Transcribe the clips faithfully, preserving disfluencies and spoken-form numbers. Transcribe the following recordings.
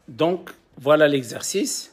Donc, voilà l'exercice.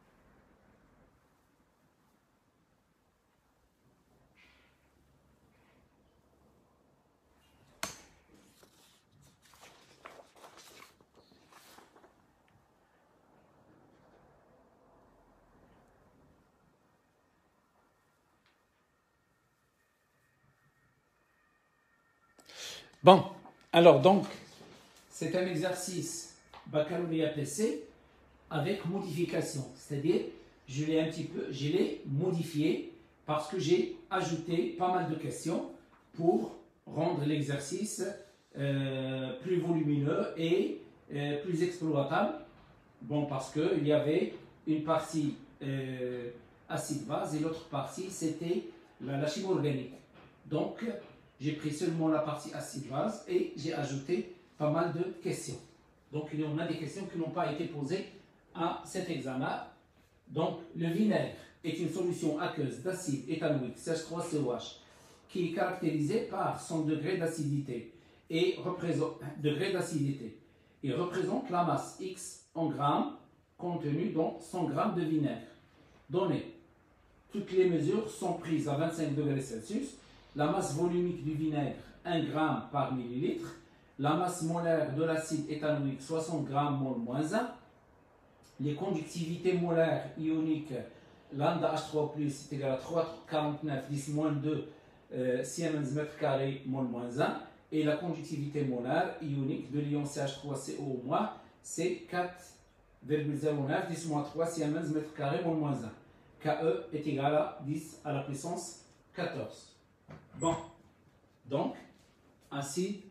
Bon, alors donc, c'est un exercice baccalauréat P C avec modification, c'est-à-dire je l'ai un petit peu, je l'ai modifié parce que j'ai ajouté pas mal de questions pour rendre l'exercice euh, plus volumineux et euh, plus exploitable. Bon, parce qu'il y avait une partie euh, acide-base et l'autre partie c'était la, la chimie organique. Donc, j'ai pris seulement la partie acide-base et j'ai ajouté pas mal de questions. Donc, il y en a des questions qui n'ont pas été posées à cet examen. Donc, le vinaigre est une solution aqueuse d'acide éthanoïque C H trois C O H qui est caractérisée par son degré d'acidité et représente, degré d'acidité et représente la masse X en grammes contenue dans cent grammes de vinaigre. Donné, toutes les mesures sont prises à vingt-cinq degrés Celsius. La masse volumique du vinaigre, un gramme par millilitre. La masse molaire de l'acide éthanoïque, soixante grammes mol moins un. Les conductivités molaires ioniques, lambda H trois plus est égal à trois virgule quarante-neuf dix moins deux euh, Siemens mètre carré mol moins un. Et la conductivité molaire ionique de l'ion C H trois C O moins, c'est quatre virgule zéro neuf dix moins trois Siemens mètre carré mol moins un. K E est égal à dix à la puissance quatorze. Bon, donc, ainsi,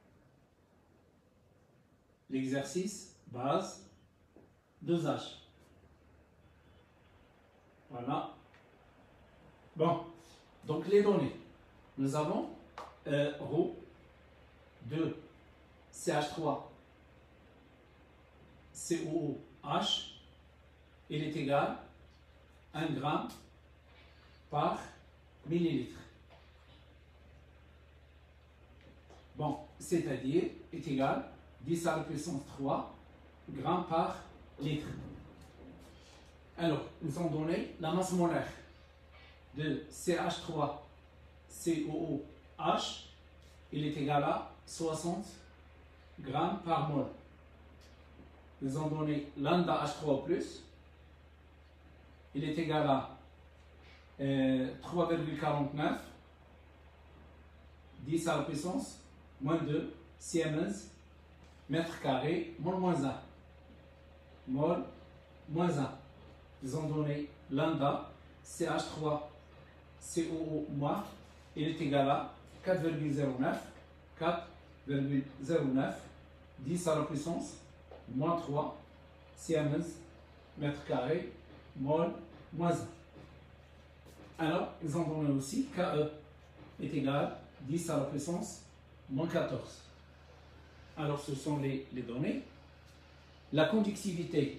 l'exercice base, dosage. Voilà. Bon, donc les données. Nous avons euh, ρ de C H trois C O O H, il est égal à un gramme par millilitre. Bon, c'est-à-dire est égal à dix à la puissance trois grammes par litre. Alors, nous avons donné la masse molaire de C H trois C O O H, il est égal à soixante grammes par mol. Nous avons donné lambda H trois plus, il est égal à euh, trois virgule quarante-neuf dix à la puissance moins deux Siemens mètre carré mol moins un. Mol moins un. Nous avons donné lambda C H trois C O O moins, il est égal à quatre virgule zéro neuf quatre virgule zéro neuf dix à la puissance moins trois Siemens mètre carré mol moins un. Alors, ils ont donné aussi K E est égal à dix à la puissance moins quatorze. Alors, ce sont les, les données. La conductivité,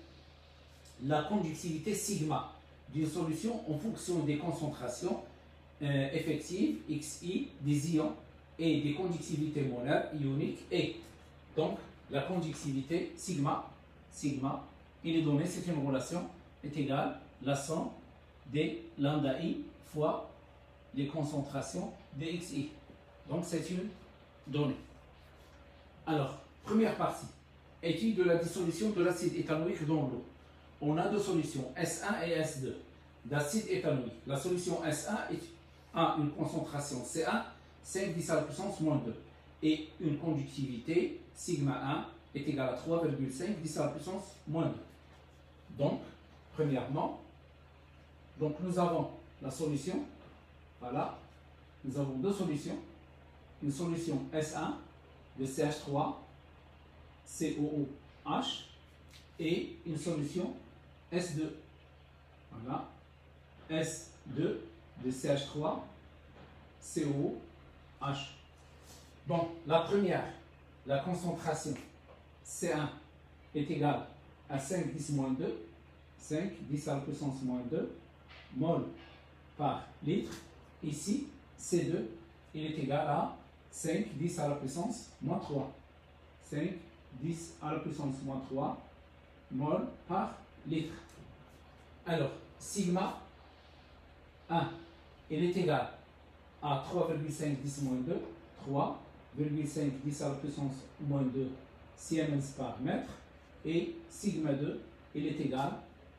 la conductivité sigma d'une solution en fonction des concentrations euh, effectives X I des ions et des conductivités molaires ioniques et donc la conductivité sigma, sigma, il est donné, c'est une relation, est égale à la somme des lambda I fois les concentrations des X I. Donc c'est une donnée. Alors, première partie, étude de la dissolution de l'acide éthanoïque dans l'eau. On a deux solutions, S un et S deux, d'acide éthanoïque. La solution S un est, a une concentration C un, cinq dix à la puissance moins deux, et une conductivité sigma un est égale à trois virgule cinq dix à la puissance moins deux. Donc, premièrement, donc nous avons la solution, voilà, nous avons deux solutions, une solution S un de C H trois C O O H et une solution S deux. Voilà. S deux de C H trois C O O H. Bon, la première, la concentration C un est égale à cinq dix moins deux, cinq dix à la puissance moins deux mol par litre. Ici, C deux, il est égal à cinq dix à la puissance moins trois. cinq dix à la puissance moins trois mol par litre. Alors, sigma un, il est égal à trois virgule cinq dix moins deux, trois virgule cinq dix à la puissance moins deux Siemens par mètre, et sigma deux, il est égal,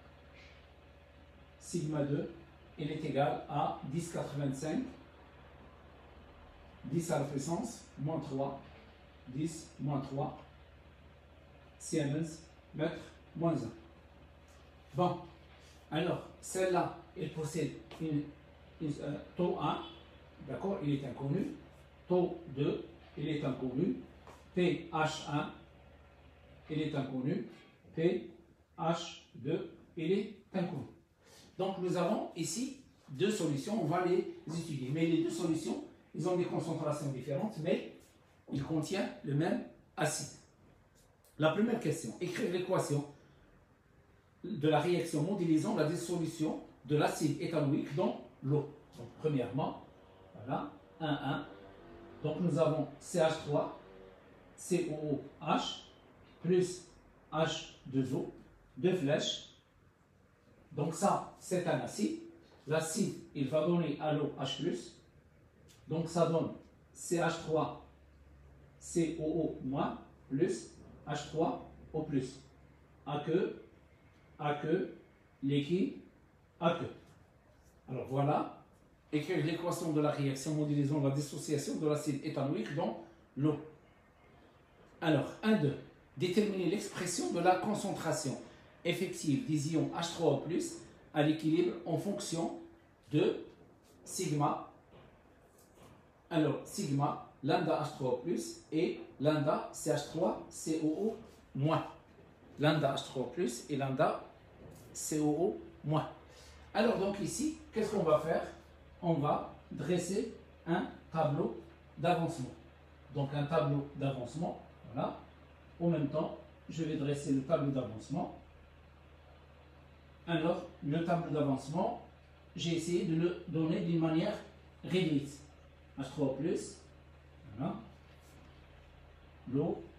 sigma deux, il est égal à dix virgule quatre-vingt-cinq, dix à la puissance moins trois, dix moins trois Siemens mètre moins un. Bon, alors celle-là, elle possède une, une, euh, taux un, d'accord, il est inconnu, taux deux, il est inconnu, P H un, il est inconnu, P H deux, il est inconnu. Donc nous avons ici deux solutions, on va les étudier. Mais les deux solutions, ils ont des concentrations différentes, mais ils contiennent le même acide. La première question, écrire l'équation de la réaction modélisant la dissolution de l'acide éthanoïque dans l'eau. Donc premièrement, voilà, un, un. Donc nous avons C H trois, C O O H, plus H deux O, deux flèches. Donc ça, c'est un acide. L'acide, il va donner à l'eau H plus. Donc ça donne C H trois, C O O moins, plus H trois O plus. Aqueux, aqueux, liquide, aqueux. Alors voilà, écrire l'équation de la réaction modélisant la dissociation de l'acide éthanoïque dans l'eau. Alors, un, deux. Déterminer l'expression de la concentration effective des ions H trois O plus à l'équilibre en fonction de sigma. Alors, sigma, lambda H trois O plus et lambda C H trois C O O moins. Lambda H trois O plus et lambda C O O moins. Alors, donc ici, qu'est-ce qu'on va faire? On va dresser un tableau d'avancement. Donc, un tableau d'avancement, voilà. En même temps, je vais dresser le tableau d'avancement. Alors, le tableau d'avancement, j'ai essayé de le donner d'une manière réduite. H trois O plus, voilà. L'eau.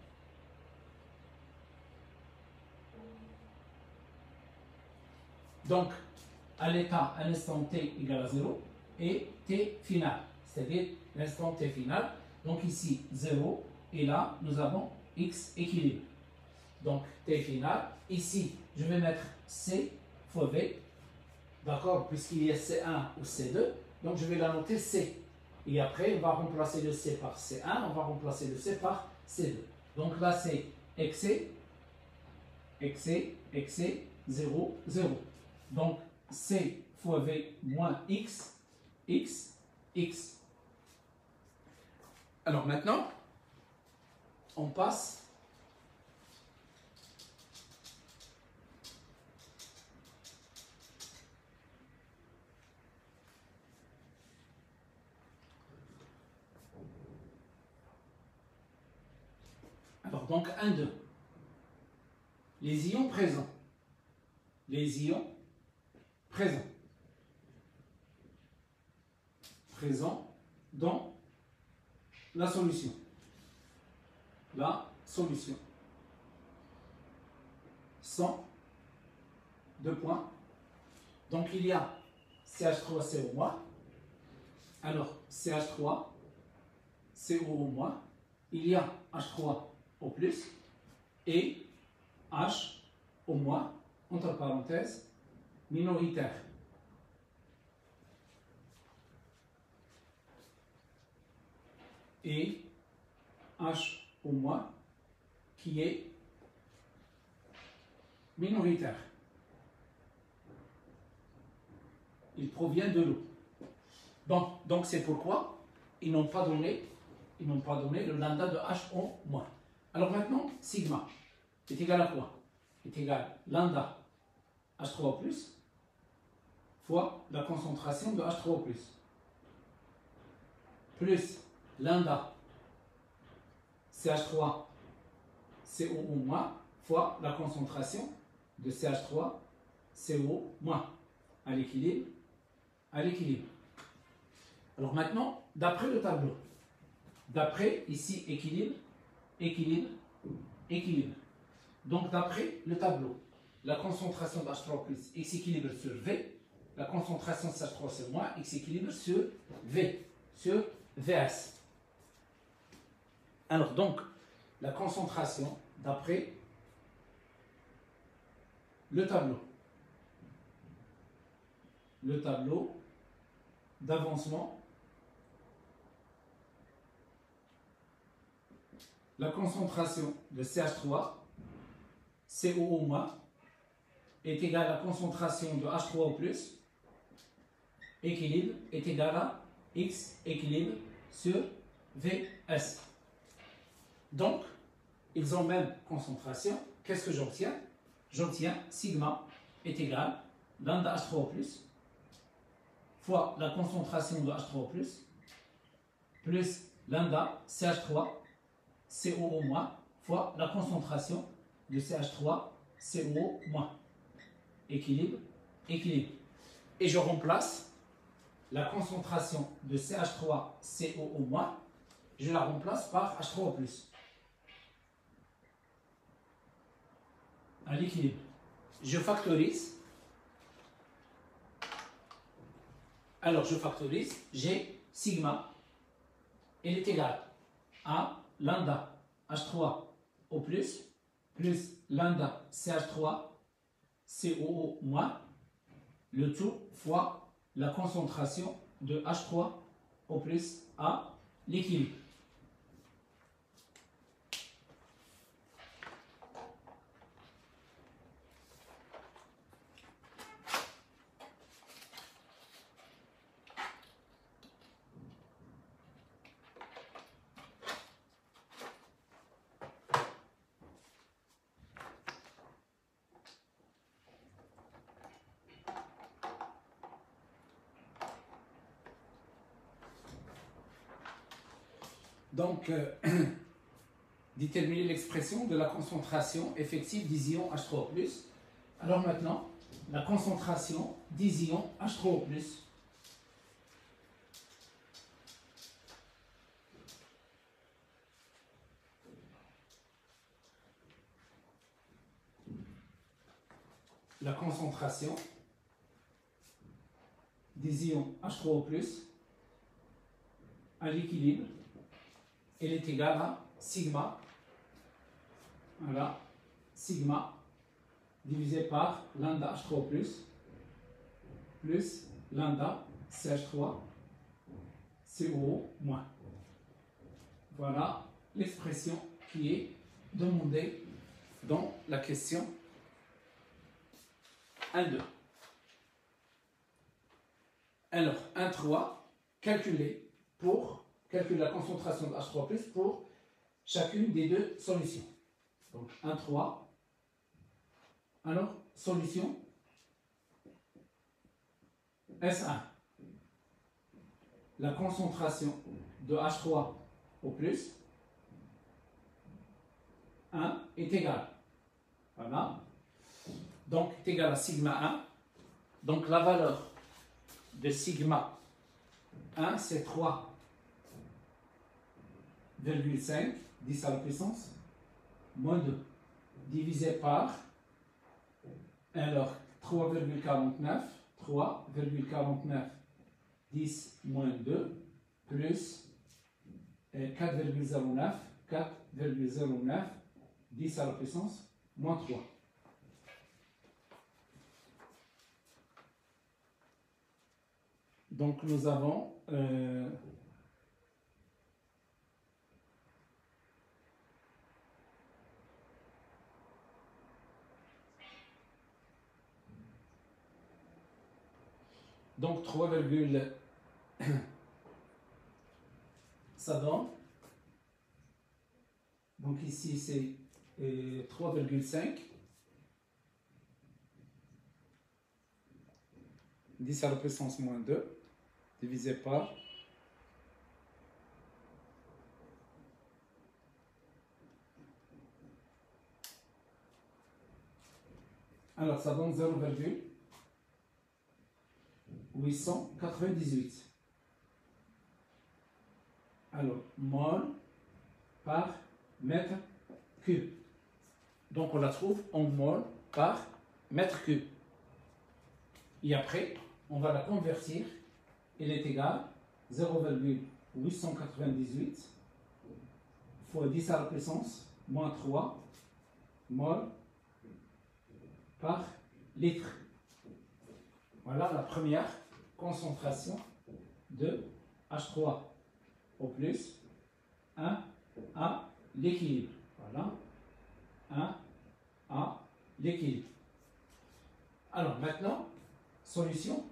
Donc, à l'état, à l'instant t égale à zéro, et t final, c'est-à-dire l'instant t final. Donc ici, zéro, et là, nous avons x équilibre. Donc, t final. Ici, je vais mettre c fois v, d'accord, puisqu'il y a c un ou c deux, donc je vais la noter c. Et après, on va remplacer le c par c un, on va remplacer le c par c deux. Donc là, c'est excès, excès, excès, zéro, zéro. Donc, c fois v moins x, x, x. Alors maintenant, on passe alors donc un, deux. Les ions présents. Les ions présents. Présents dans la solution. La solution. Sont deux points. Donc il y a C H trois C O moins. Alors C H trois C O O moins. Il y a H trois O plus et H au moins, entre parenthèses, minoritaire. Et H au moins qui est minoritaire. Il provient de l'eau. Bon, donc c'est pourquoi ils n'ont pas donné, ils n'ont pas donné le lambda de H au moins. Alors maintenant, sigma est égal à quoi? Est égal à lambda H trois O plus fois la concentration de H trois O plus plus lambda C H trois C O O moins fois la concentration de C H trois C O O moins à l'équilibre, à l'équilibre. Alors maintenant, d'après le tableau, d'après ici équilibre, équilibre, équilibre. Donc, d'après le tableau, la concentration de H trois plus X équilibre sur V, la concentration de C H trois sur moins X équilibre sur V, sur V S. Alors, donc, la concentration d'après le tableau. Le tableau d'avancement. La concentration de C H trois, C O O moins, est égale à la concentration de H trois O plus, équilibre, est égale à X équilibre sur V S. Donc, ils ont même concentration. Qu'est-ce que j'obtiens? J'obtiens sigma est égal à lambda H trois O plus fois la concentration de H trois O plus plus lambda C H trois C O O moins fois la concentration de C H trois C O O moins. Équilibre, équilibre. Et je remplace la concentration de C H trois C O O moins, je la remplace par H trois O plus. À l'équilibre. Je factorise. Alors je factorise. J'ai sigma. Elle est égale à lambda H trois O plus plus lambda C H trois C O O moins, le tout fois la concentration de H trois O plus à l'équilibre. Donc, euh, déterminer l'expression de la concentration effective des ions H trois O plus. Alors maintenant, la concentration des ions H trois O plus. La concentration des ions H trois O plus à l'équilibre, elle est égale à sigma, voilà, sigma divisé par lambda H trois O plus plus lambda C H trois C O O moins. Voilà l'expression qui est demandée dans la question un deux. Alors, un trois, calculer pour calculer la concentration de H trois plus pour chacune des deux solutions. Donc, un trois. Alors, solution S un. La concentration de H trois au plus un est égale. Voilà. Donc, est égal à sigma un. Donc, la valeur de sigma un, c'est trois virgule cinq, dix à la puissance, moins deux, divisé par, alors, trois virgule quarante-neuf, trois virgule quarante-neuf, dix moins deux, plus quatre virgule zéro neuf, quatre virgule zéro neuf, dix à la puissance, moins trois. Donc nous avons euh, donc trois, ça donne, donc ici c'est euh, trois virgule cinq, dix à la puissance moins deux, divisé par alors ça donne zéro virgule huit cent quatre-vingt-dix-huit. Alors, mol par mètre cube. Donc on la trouve en mol par mètre cube. Et après, on va la convertir. Elle est égale à zéro virgule huit cent quatre-vingt-dix-huit fois dix à la puissance moins trois mol par litre. Voilà la première concentration de H trois O plus un à l'équilibre. Voilà, un à l'équilibre. Alors maintenant, solution.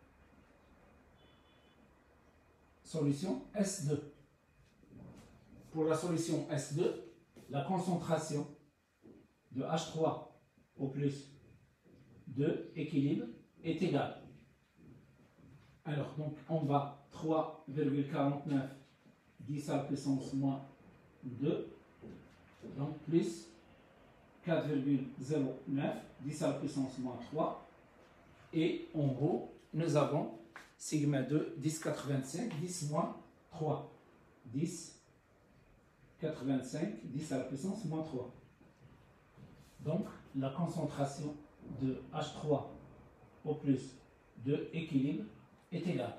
Solution S deux. Pour la solution S deux, la concentration de H trois O plus de équilibre est égale. Alors, donc, on va trois virgule quarante-neuf dix à la puissance moins deux, donc plus quatre virgule zéro neuf dix à la puissance moins trois. Et en haut, nous avons sigma deux, dix virgule quatre-vingt-cinq, dix moins trois. dix virgule quatre-vingt-cinq, dix à la puissance moins trois. Donc, la concentration de H trois O plus de équilibre est égale.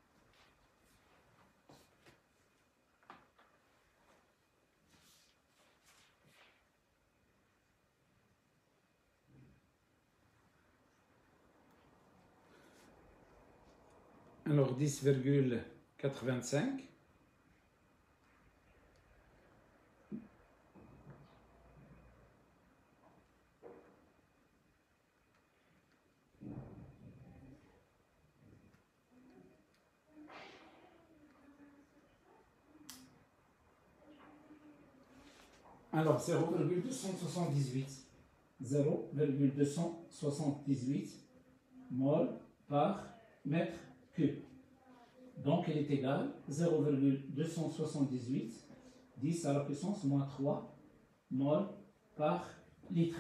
Alors, dix virgule quatre-vingt-cinq. Alors, zéro virgule deux cent soixante-dix-huit. zéro virgule deux cent soixante-dix-huit mol par mètre cube. Donc, elle est égale à zéro virgule deux cent soixante-dix-huit dix à la puissance moins trois mol par litre.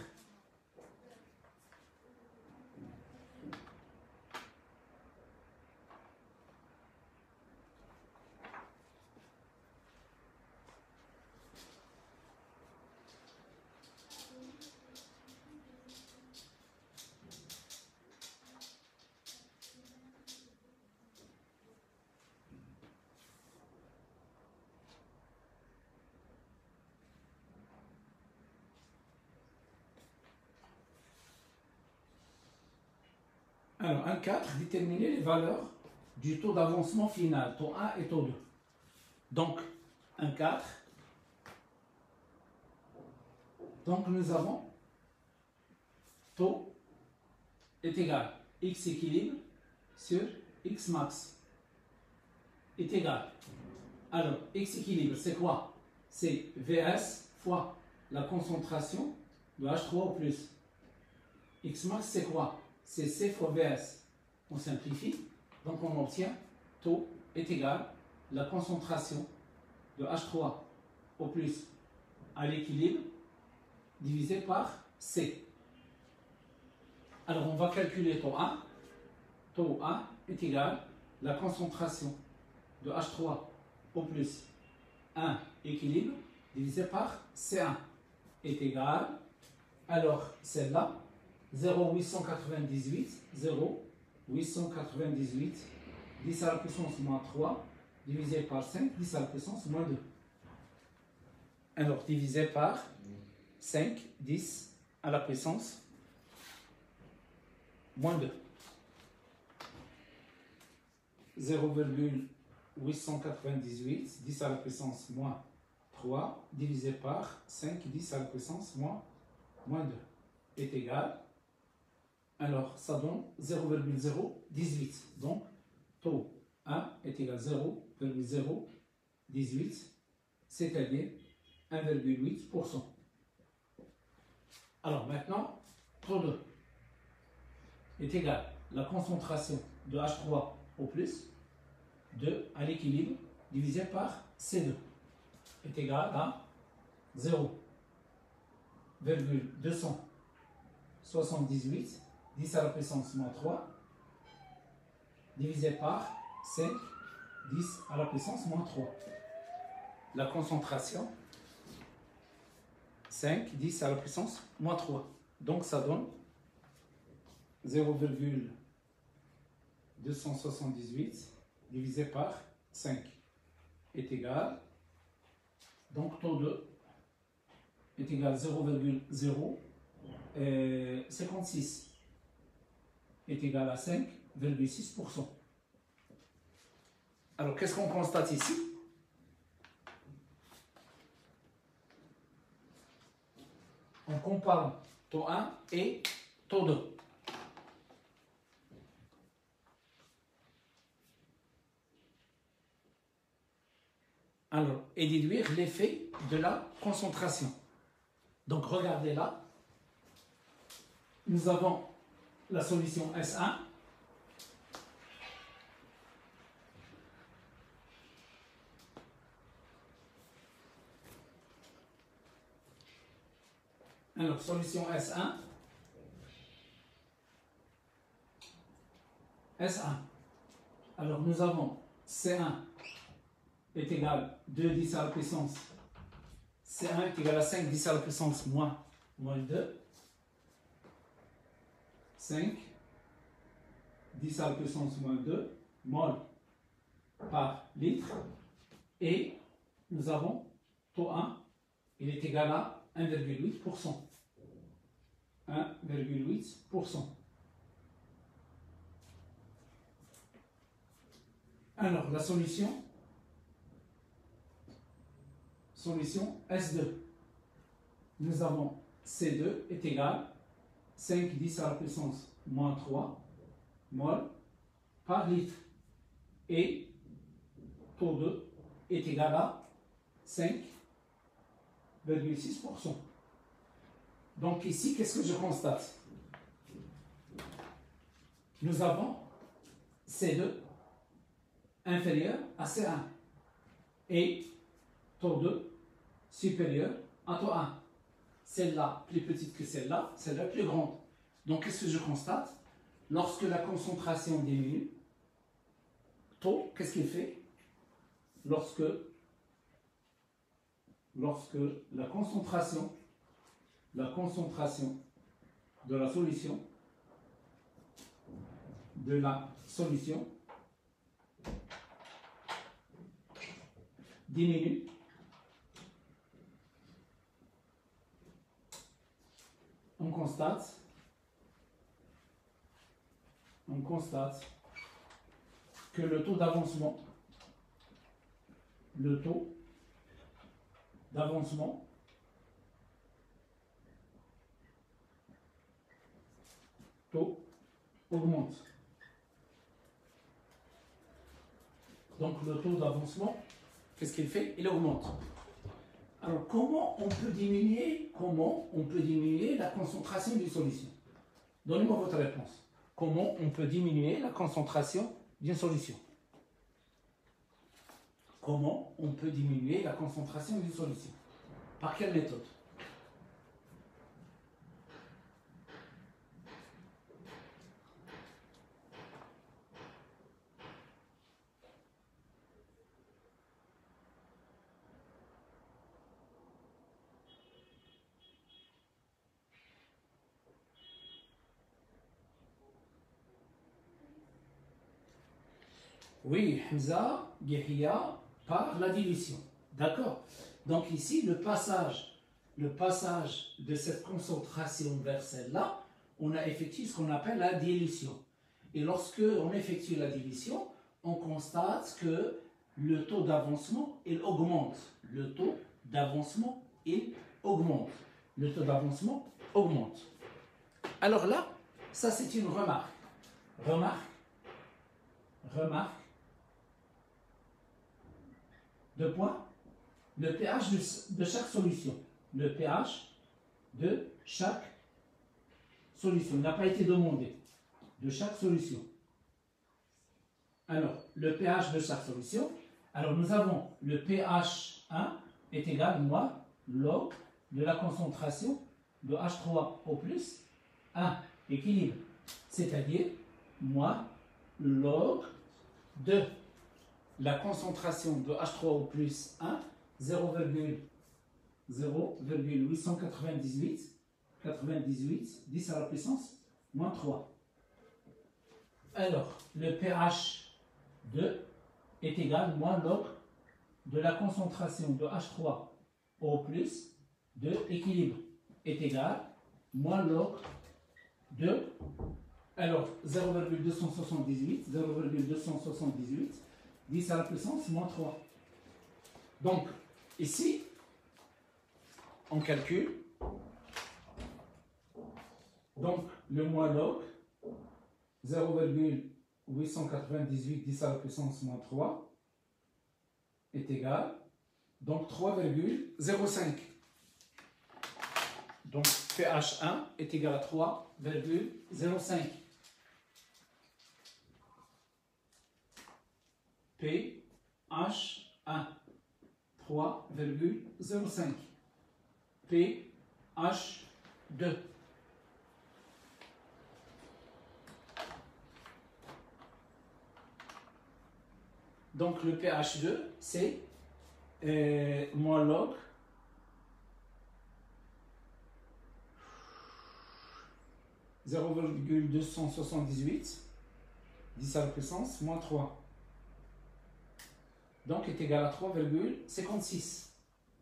Alors, un quatre, déterminer les valeurs du taux d'avancement final, taux un et taux deux. Donc, un quatre. Donc, nous avons taux est égal à x équilibre sur x max est égal. Alors, x équilibre, c'est quoi? C'est V S fois la concentration de H trois O plus. X max, c'est quoi? C'est C fois V S. On simplifie, donc on obtient taux est égal à la concentration de H trois O plus à l'équilibre divisé par C. Alors on va calculer taux un. Taux un est égal à la concentration de H trois O plus un équilibre divisé par C un est égal, alors celle-là, zéro virgule huit cent quatre-vingt-dix-huit, zéro virgule huit cent quatre-vingt-dix-huit, dix à la puissance moins trois, divisé par cinq, dix à la puissance moins deux. Alors, divisé par cinq, dix à la puissance moins deux. zéro virgule huit cent quatre-vingt-dix-huit, dix à la puissance moins trois, divisé par cinq, dix à la puissance moins, moins deux, est égal. Alors, ça donne zéro virgule zéro dix-huit. Donc, taux un est égal à zéro virgule zéro dix-huit, c'est-à-dire un virgule huit pour cent. Alors, maintenant, taux deux est égal à la concentration de H trois O plus, deux à l'équilibre, divisé par C deux, est égal à zéro virgule deux cent soixante-dix-huit, dix à la puissance moins trois, divisé par cinq, dix à la puissance moins trois. La concentration cinq, dix à la puissance moins trois. Donc ça donne zéro virgule deux cent soixante-dix-huit divisé par cinq est égal, donc taux de est égal à zéro virgule zéro cinquante-six est égal à cinq virgule six pour cent. Alors qu'est-ce qu'on constate ici? On compare taux un et taux deux. Alors, et déduire l'effet de la concentration. Donc, regardez là. Nous avons la solution S un. Alors, solution S un. S un. Alors, nous avons C un est égal à deux dix à la puissance. C un est égal à cinq dix à la puissance moins, moins deux. cinq dix à la puissance moins deux mol par litre. Et nous avons taux un, il est égal à un virgule huit pour cent. un virgule huit pour cent. Alors, la solution, solution S deux. Nous avons C deux est égal à cinq dix à la puissance moins trois mol par litre. Et taux deux est égal à cinq virgule six pour cent. Donc ici, qu'est-ce que je constate? Nous avons C deux inférieur à C un et taux deux supérieur à taux un. Celle-là plus petite que celle-là, celle-là plus grande. Donc qu'est-ce que je constate? Lorsque la concentration diminue, taux, qu'est-ce qu'il fait? Lorsque, lorsque la concentration, la concentration de la solution, de la solution diminue, on constate, on constate que le taux d'avancement, le taux d'avancement taux augmente. Donc le taux d'avancement, qu'est-ce qu'il fait? Il augmente. Alors comment on peut diminuer, comment on peut diminuer la concentration d'une solution? Donnez-moi votre réponse. Comment on peut diminuer la concentration d'une solution? Comment on peut diminuer la concentration d'une solution? Par quelle méthode? Oui, Hamza, Yahya, par la dilution. D'accord? Donc ici, le passage, le passage de cette concentration vers celle-là, on a effectué ce qu'on appelle la dilution. Et lorsque on effectue la dilution, on constate que le taux d'avancement, il augmente. Le taux d'avancement, il augmente. Le taux d'avancement augmente. Alors là, ça c'est une remarque. Remarque. Remarque. Deux points. Le pH de, de chaque solution. Le pH de chaque solution. Il n'a pas été demandé. De chaque solution. Alors, le pH de chaque solution. Alors, nous avons le pH un est égal à moi, log de la concentration de H trois O plus un équilibre. C'est-à-dire, moi, log de la concentration de H trois O plus un, zéro virgule zéro virgule huit cent quatre-vingt-dix-huit, quatre-vingt-dix-huit, dix à la puissance moins trois. Alors, le pH deux est égal moins log de la concentration de H trois O plus de équilibre est égal moins log de, alors zéro virgule deux cent soixante-dix-huit, zéro virgule deux cent soixante-dix-huit, dix à la puissance moins trois. Donc, ici, on calcule. Donc, le moins log, zéro virgule huit cent quatre-vingt-dix-huit, dix à la puissance moins trois, est égal, donc trois virgule zéro cinq. Donc, pH un est égal à trois virgule zéro cinq. pH un, trois virgule zéro cinq. pH deux. Donc, le pH deux, c'est euh, moins log zéro virgule deux cent soixante-dix-huit, dix à la puissance, moins trois. Donc, est égal à trois virgule cinquante-six.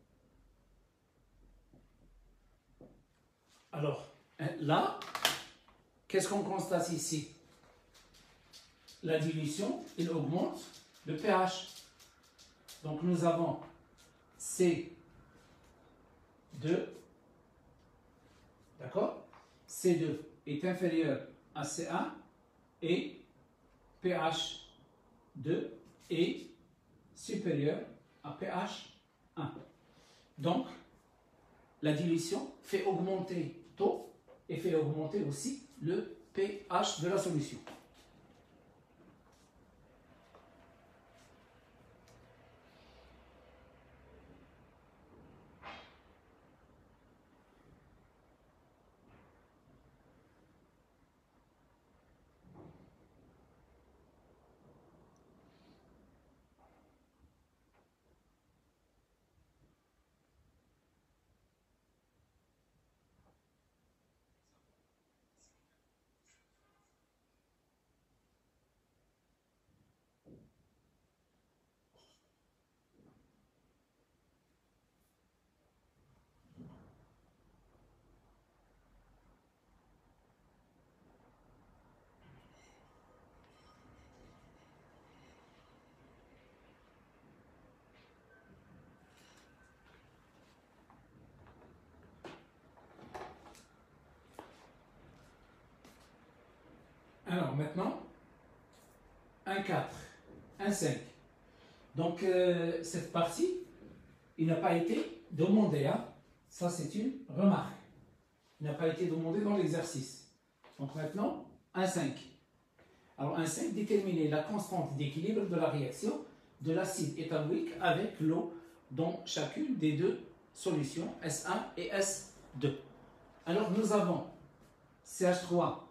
Alors, là, qu'est-ce qu'on constate ici? La dilution, il augmente le pH. Donc, nous avons C deux, d'accord? C deux est inférieur à C un et pH deux est supérieur à pH un. Donc, la dilution fait augmenter taux et fait augmenter aussi le pH de la solution. Alors maintenant, un virgule quatre, un virgule cinq. Donc euh, cette partie, il n'a pas été demandé. Hein? Ça c'est une remarque. Il n'a pas été demandé dans l'exercice. Donc maintenant, un virgule cinq. Alors un virgule cinq, déterminer la constante d'équilibre de la réaction de l'acide éthanoïque avec l'eau dans chacune des deux solutions, S un et S deux. Alors nous avons C H trois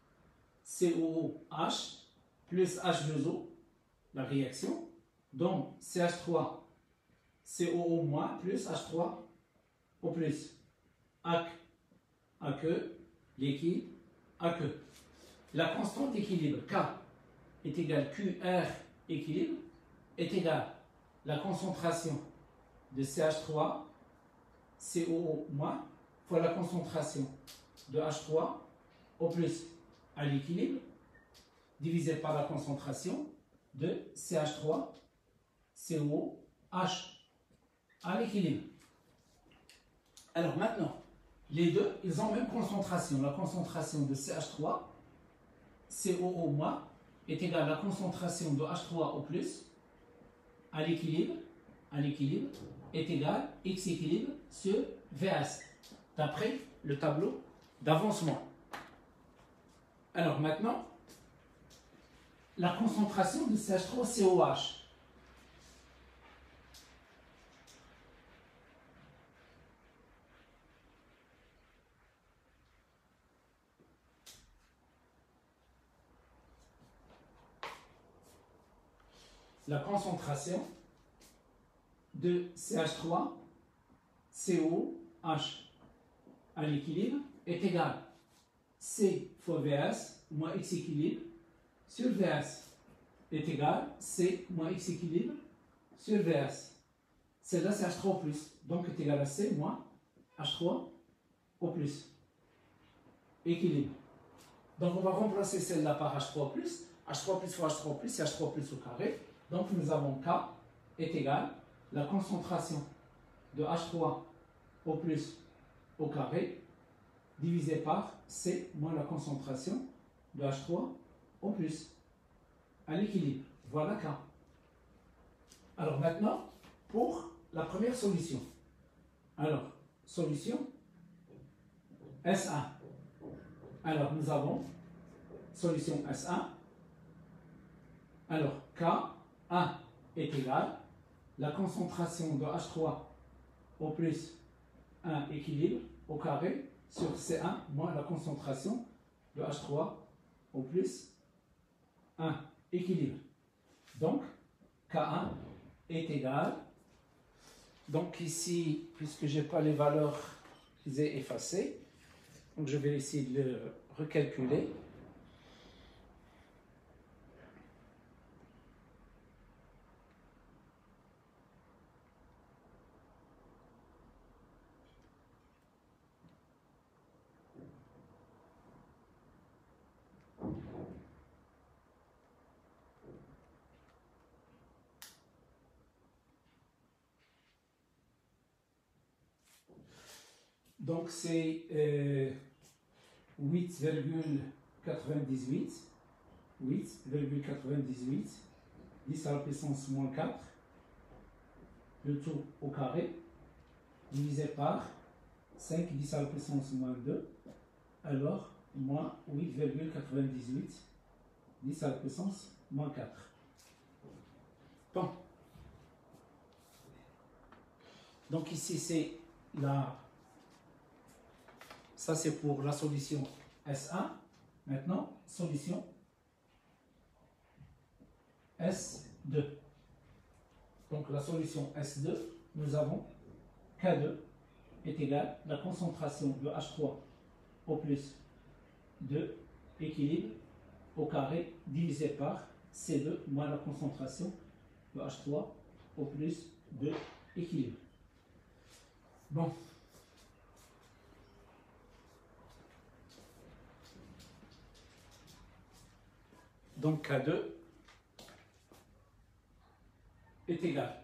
C O O H plus H deux O, la réaction, donc C H trois C O O moins plus H trois O plus, A que, liquide, aqueux. La constante d'équilibre K est égale Q R équilibre est égale la concentration de C H trois C O O moins fois la concentration de H trois O plus à l'équilibre divisé par la concentration de C H trois C O O H à l'équilibre. Alors maintenant, les deux, ils ont même concentration. La concentration de C H trois C O O moins est égale à la concentration de H trois O plus à l'équilibre à l'équilibre est égal X équilibre sur V S d'après le tableau d'avancement. Alors maintenant, la concentration de C H trois C O H. La concentration de C H trois C O H à l'équilibre est égal C fois V S moins X équilibre sur V S est égal C moins X équilibre sur V S. Celle-là, c'est H trois au plus. Donc, est égal à C moins H trois au plus. Équilibre. Donc, on va remplacer celle-là par H trois au plus. H trois plus fois H trois au plus, c'est H trois au plus au carré. Donc, nous avons K est égal la concentration de H trois au plus au carré divisé par C moins la concentration de H trois au plus à l'équilibre. Voilà K. Alors maintenant, pour la première solution. Alors, solution S un. Alors, nous avons solution S un. Alors, K un est égal la concentration de H trois au plus un équilibre au carré sur C un moins la concentration de H trois au plus un équilibre. Donc, K un est égal. Donc ici, puisque je n'ai pas les valeurs qu'ils aient effacées, donc je vais essayer de le recalculer. Donc c'est euh, huit virgule quatre-vingt-dix-huit, huit virgule quatre-vingt-dix-huit, dix à la puissance moins quatre, le tout au carré, divisé par cinq, dix à la puissance moins deux, alors moins huit virgule quatre-vingt-dix-huit, dix à la puissance moins quatre. Bon. Donc ici c'est la... Ça c'est pour la solution S un. Maintenant, solution S deux. Donc la solution S deux, nous avons K deux est égal à la concentration de H trois au plus deux équilibre au carré divisé par C deux moins la concentration de H trois au plus deux équilibre. Bon. Donc K deux est égal.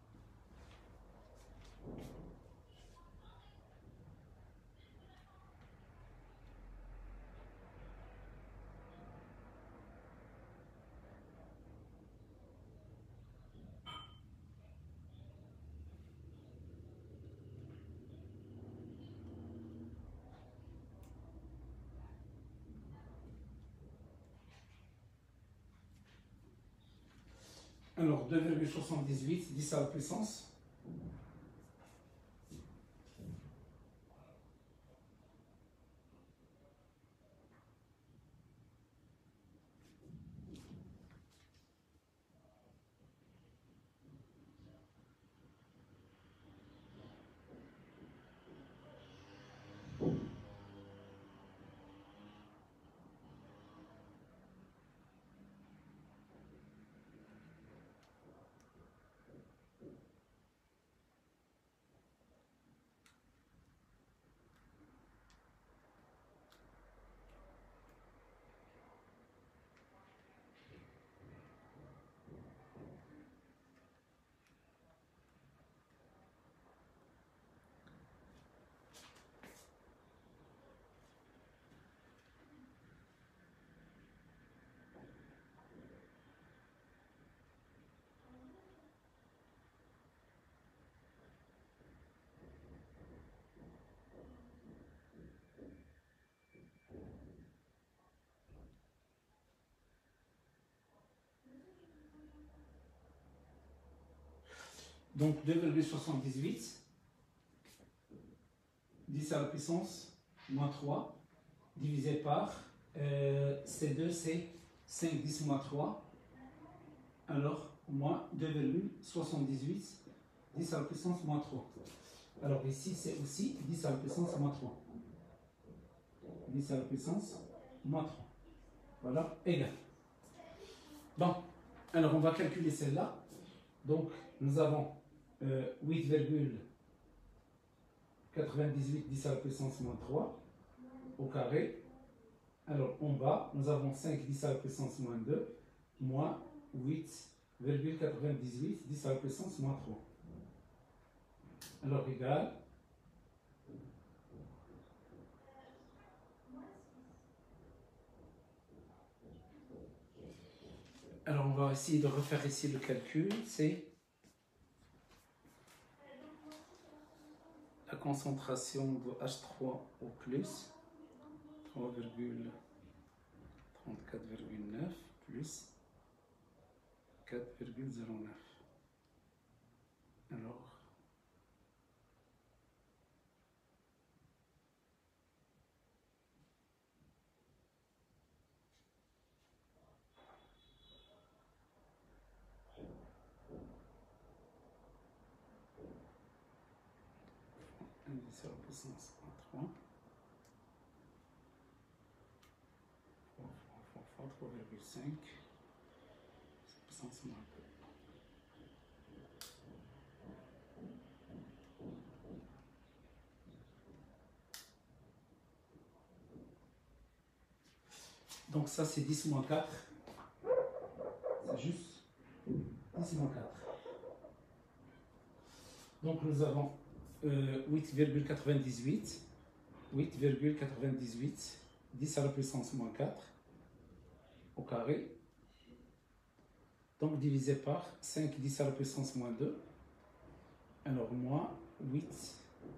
Alors deux virgule soixante-dix-huit, dix à la puissance. Donc deux virgule soixante-dix-huit, dix à la puissance moins trois, divisé par euh, C deux, c'est cinq, dix moins trois, alors moins deux virgule soixante-dix-huit, dix à la puissance moins trois. Alors ici, c'est aussi dix à la puissance moins trois. dix à la puissance moins trois. Voilà, égal. Bon, alors on va calculer celle-là. Donc, nous avons euh, huit virgule quatre-vingt-dix-huit dix à la puissance moins trois au carré. Alors, en bas, nous avons cinq dix à la puissance moins deux moins huit virgule quatre-vingt-dix-huit dix à la puissance moins trois. Alors, égal. Alors, on va essayer de refaire ici le calcul. C'est la concentration de H trois au plus, trois virgule trente-quatre virgule neuf plus quatre virgule zéro neuf. Alors, dix à la puissance trois, trois virgule cinq, puissance moins deux. Donc ça c'est dix moins quatre, c'est juste dix moins quatre. Donc nous avons euh, huit virgule quatre-vingt-dix-huit, huit virgule quatre-vingt-dix-huit, dix à la puissance moins quatre au carré, donc divisé par cinq dix à la puissance moins deux, alors moins huit,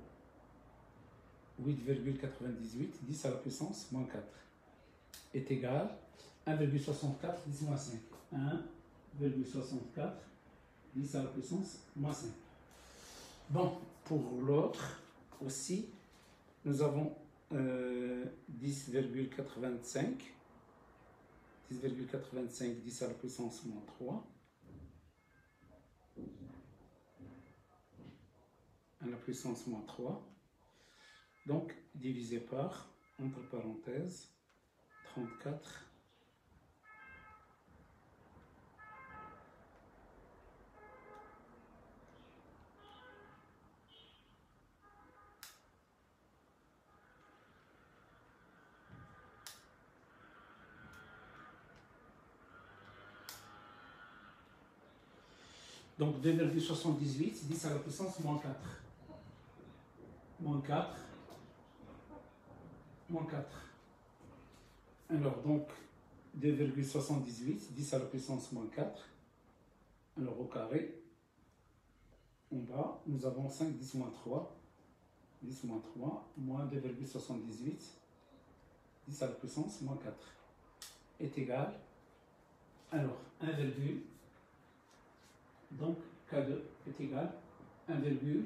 huit virgule quatre-vingt-dix-huit, dix à la puissance moins quatre est égal à un virgule soixante-quatre, dix moins cinq, un virgule soixante-quatre, dix à la puissance moins cinq. Bon, pour l'autre aussi, nous avons euh, dix virgule quatre-vingt-cinq, dix virgule quatre-vingt-cinq, dix à la puissance moins trois, à la puissance moins trois, donc divisé par, entre parenthèses, trente-quatre, donc deux virgule soixante-dix-huit, dix à la puissance moins quatre. Moins quatre. Moins quatre. Alors donc deux virgule soixante-dix-huit, dix à la puissance moins quatre. Alors au carré. En bas, nous avons cinq, dix moins trois. dix moins trois, moins deux virgule soixante-dix-huit, dix à la puissance moins quatre est égal. Alors un virgule. Donc, K deux est égal à un virgule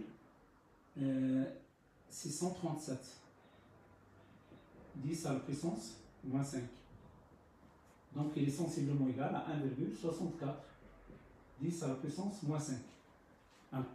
six cent trente-sept, dix à la puissance moins cinq. Donc, il est sensiblement égal à un virgule soixante-quatre, dix à la puissance moins cinq. Voilà.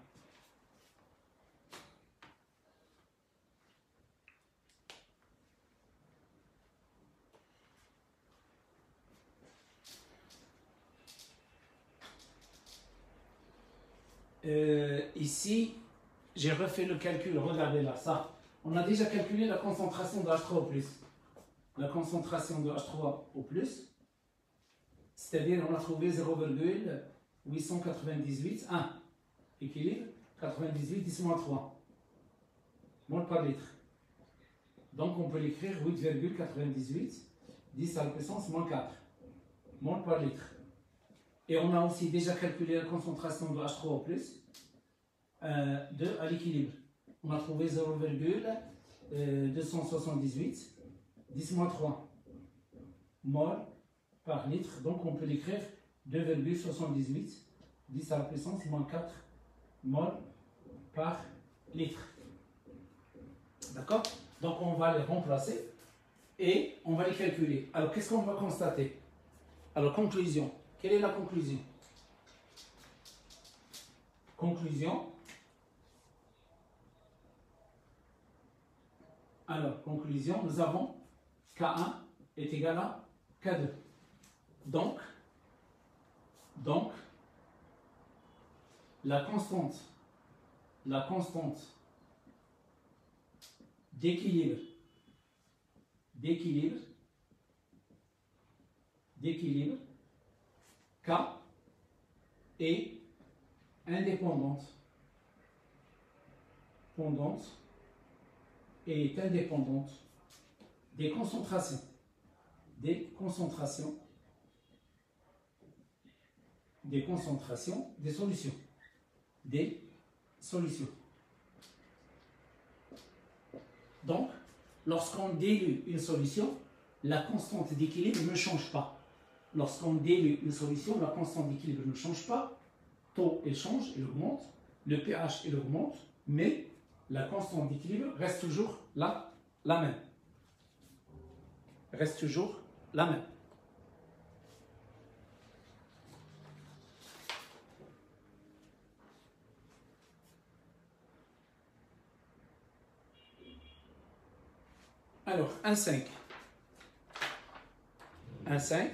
Euh, ici, j'ai refait le calcul, regardez là, ça. On a déjà calculé la concentration de H trois au plus. La concentration de H trois au plus, c'est-à-dire on a trouvé zéro virgule huit cent quatre-vingt-dix-huit, un, équilibre, quatre-vingt-dix-huit, dix moins trois, mol par litre. Donc on peut l'écrire huit virgule quatre-vingt-dix-huit, dix à la puissance moins quatre, mol par litre. Et on a aussi déjà calculé la concentration de H trois au plus, euh, deux à l'équilibre. On a trouvé zéro virgule deux cent soixante-dix-huit, dix moins trois, mol par litre. Donc on peut l'écrire deux virgule soixante-dix-huit, dix à la puissance moins quatre, mol par litre. D'accord? Donc on va les remplacer et on va les calculer. Alors qu'est-ce qu'on va constater? Alors conclusion. Quelle est la conclusion? Conclusion. Alors, conclusion, nous avons K un est égal à K deux. Donc, donc, la constante, la constante d'équilibre, d'équilibre, d'équilibre, K est indépendante, pendante, est indépendante des concentrations, des concentrations, des concentrations, des solutions, des solutions. Donc, lorsqu'on dilue une solution, la constante d'équilibre ne change pas. Lorsqu'on dilue une solution, la constante d'équilibre ne change pas. Taux, il change, il augmente. Le pH, il augmente. Mais la constante d'équilibre reste toujours la, la même. Reste toujours la même. Alors, un cinq. un cinq.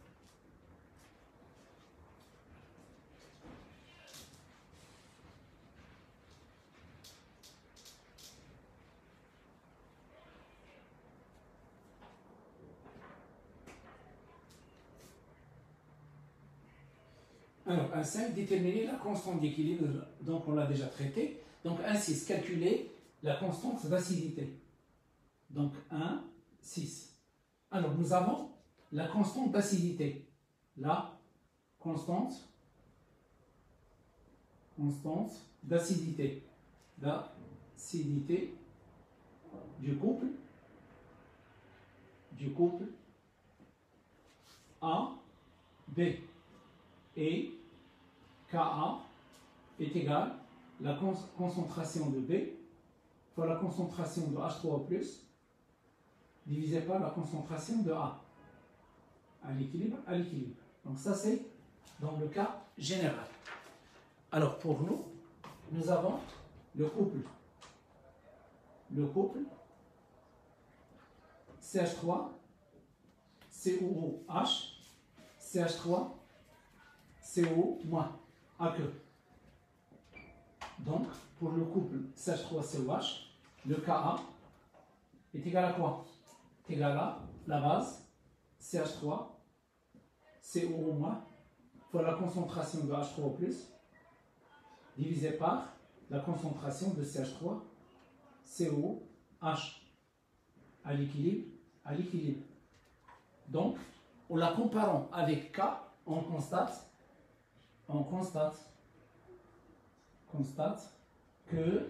Alors, un cinq, déterminer la constante d'équilibre, donc on l'a déjà traité. Donc, un six, calculer la constante d'acidité. Donc, un, six. Alors, nous avons la constante d'acidité. La constante, constante d'acidité. D'acidité du couple, du couple A, B. Et Ka est égal à la concentration de B fois la concentration de H trois O plus divisé par la concentration de A. À l'équilibre, à l'équilibre. Donc ça c'est dans le cas général. Alors pour nous, nous avons le couple. Le couple C H trois, C O O H, C H trois, C O moins aqueux. Donc, pour le couple C H trois C O H, le Ka est égal à quoi? Est égal à la base C H trois C O O moins fois la concentration de H trois O plus divisé par la concentration de C H trois C O H à l'équilibre, à l'équilibre. Donc, en la comparant avec K, on constate on constate, constate que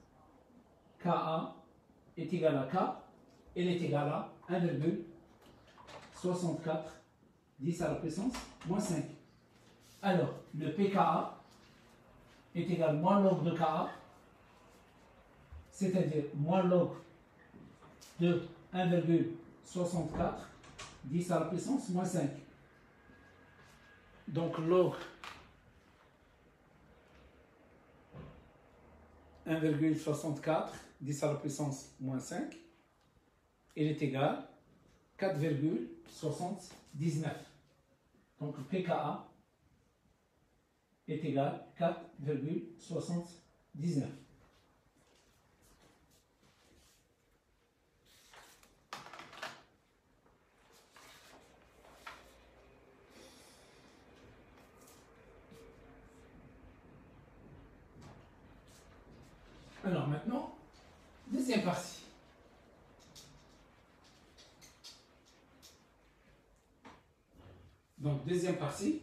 Ka est égal à K, elle est égale à un virgule soixante-quatre dix à la puissance moins cinq. Alors, le pKa est égal à moins log de Ka, c'est-à-dire moins log de un virgule soixante-quatre dix à la puissance moins cinq. Donc, log un virgule soixante-quatre dix à la puissance moins cinq, il est égal à quatre virgule soixante-dix-neuf. Donc pKa est égal à quatre virgule soixante-dix-neuf. Alors maintenant, deuxième partie. Donc deuxième partie,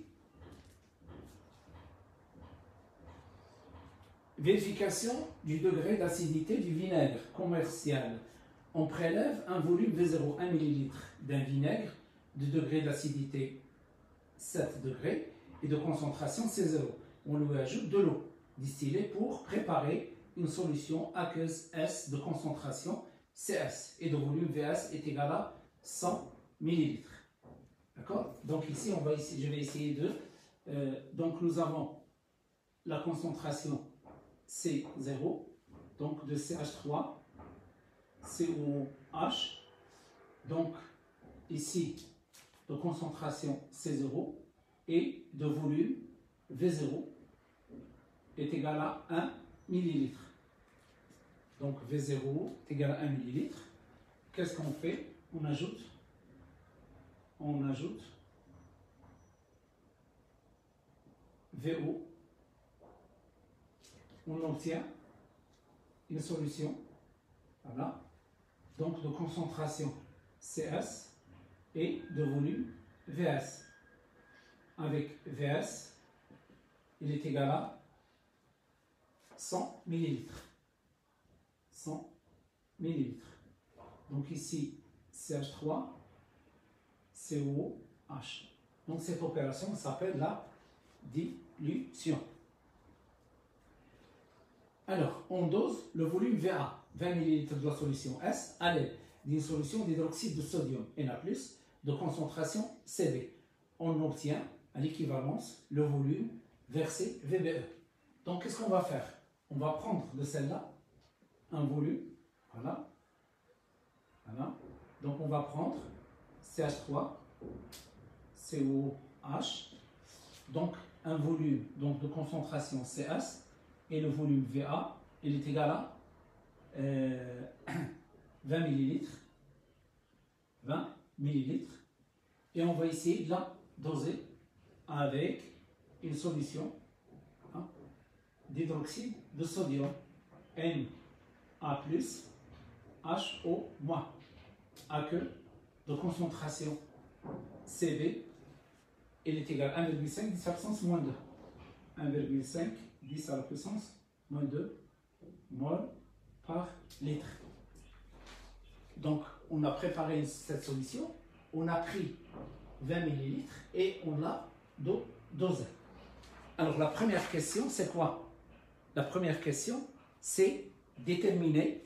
vérification du degré d'acidité du vinaigre commercial. On prélève un volume de zéro virgule un millilitre d'un vinaigre de degré d'acidité sept degrés et de concentration C zéro. On lui ajoute de l'eau distillée pour préparer une solution aqueuse S de concentration C S et de volume V S est égal à cent millilitres. D'accord? Donc ici, on va ici, je vais essayer de... Euh, donc nous avons la concentration C zéro, donc de C H trois, C O H. Donc, ici, de concentration C zéro et de volume V zéro est égal à un millilitre. Donc, V zéro est égal à un millilitre. Qu'est-ce qu'on fait? On ajoute, on ajoute V O. On obtient une solution, voilà, donc de concentration C S et de volume V S. Avec V S, il est égal à cent millilitres. cent millilitres. Donc ici, C H trois, C O H. Donc cette opération s'appelle la dilution. Alors, on dose le volume V A, vingt millilitres de la solution S, à l'aide d'une solution d'hydroxyde de sodium Na plus, de concentration C B. On obtient à l'équivalence le volume versé V B E. Donc, qu'est-ce qu'on va faire? On va prendre de celle-là un volume, voilà, voilà. Donc, on va prendre C H trois, C O H, donc un volume donc, de concentration C S, et le volume V A, il est égal à euh, vingt millilitres. vingt millilitres. Et on va essayer de la doser avec une solution hein, d'hydroxyde de sodium Na plus, H O moins, aqueux de concentration C B, il est égal à un virgule cinq dix à la puissance moins deux. un virgule cinq dix à la puissance moins deux mol par litre. Donc, on a préparé cette solution, on a pris vingt millilitres et on l'a dosé. Alors, la première question, c'est quoi? La première question, c'est déterminer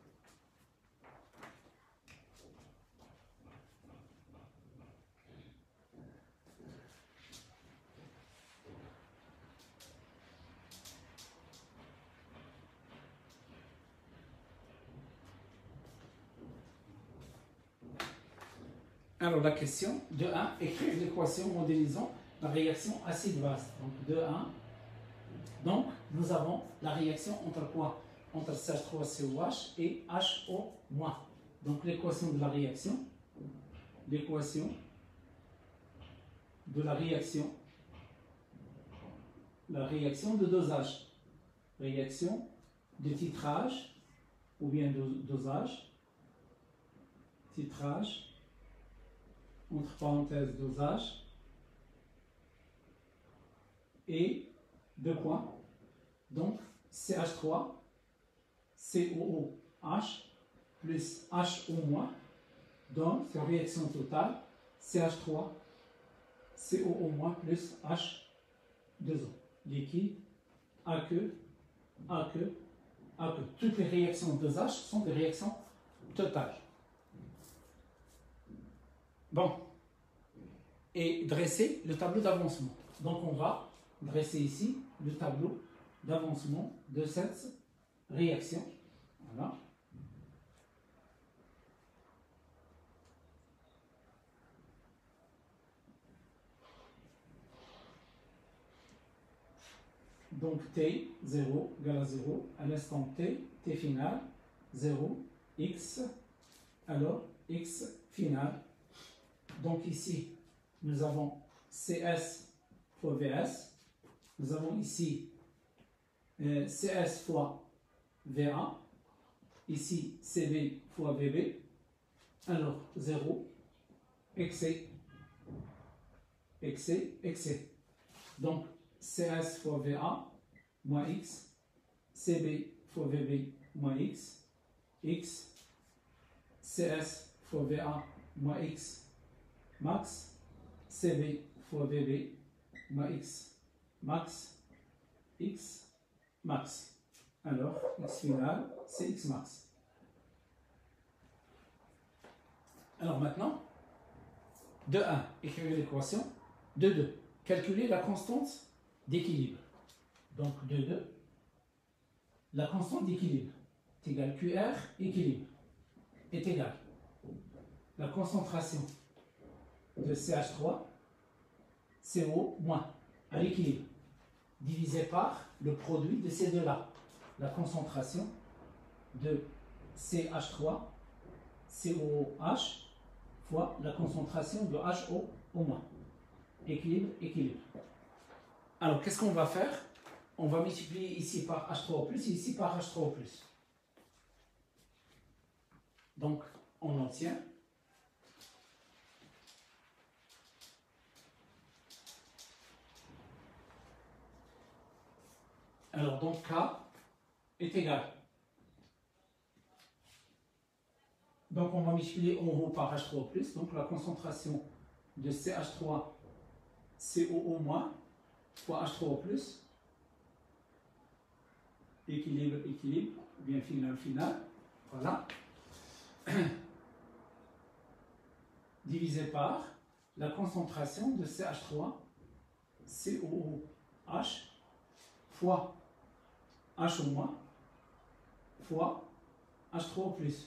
Alors, la question de un, écrire l'équation modélisant la réaction acide-base. Donc, de un. Donc, nous avons la réaction entre quoi? Entre C H trois C O H et H O moins. Donc, l'équation de la réaction, l'équation de la réaction, la réaction de dosage, réaction de titrage ou bien de dosage, titrage, entre parenthèses dosage, et de quoi? Donc C H trois, C O O H plus H O moins, donc c'est réaction totale C H trois, C O O moins plus H deux O, liquide, aqueux, aqueux, aqueux. Toutes les réactions de dosage sont des réactions totales. Bon, et dresser le tableau d'avancement. Donc on va dresser ici le tableau d'avancement de cette réaction. Voilà. Donc T zéro égale à zéro, à l'instant T, T final, zéro, X, alors X final. Donc ici, nous avons C S fois V S, nous avons ici euh, C S fois V A, ici C B fois V B, alors zéro, excès, excès, excès. Donc C S fois V A moins X, C B fois V B moins X, X, C S fois V A moins X, max, C B fois V B moins X, max, X, max. Alors, X final, c'est X max. Alors maintenant, de un, écrivez l'équation. De deux, calculez la constante d'équilibre. Donc, de deux, la constante d'équilibre est égale Q R équilibre. est égal à la concentration de C H trois, C O moins, à l'équilibre, divisé par le produit de ces deux-là. La concentration de C H trois, C O H, fois la concentration de H O au moins. Équilibre, équilibre. Alors, qu'est-ce qu'on va faire? On va multiplier ici par H trois O plus et ici par H trois O plus. Donc, on obtient alors donc K est égal. Donc, on va multiplier en haut par H trois O plus. Donc, la concentration de C H trois, C O O moins, fois H trois O plus. Équilibre, équilibre, bien final, final. Voilà. Divisé par la concentration de C H trois, C O O H, fois H O moins, fois H trois O plus.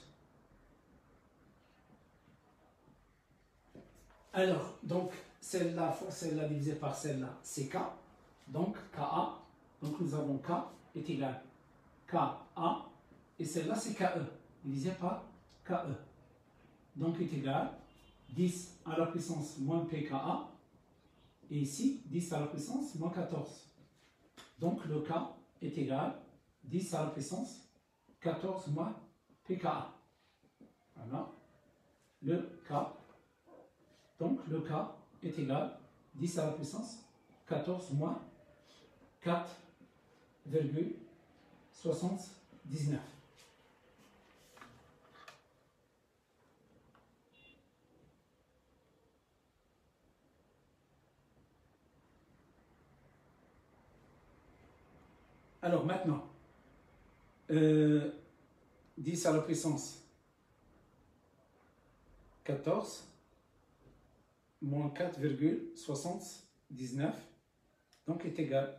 Alors, donc, celle-là fois celle-là divisée par celle-là, c'est K. Donc, Ka. Donc, nous avons K est égal à Ka. Et celle-là, c'est Ke. Divisé par Ke. Donc, est égal dix à la puissance moins pKa. Et ici, dix à la puissance moins quatorze. Donc, le K est égal dix à la puissance quatorze moins pKa. Voilà. Le K. Donc, le K est égal dix à la puissance quatorze moins quatre virgule soixante-dix-neuf. Alors maintenant, euh, dix à la puissance quatorze moins quatre virgule soixante-dix-neuf, donc est égal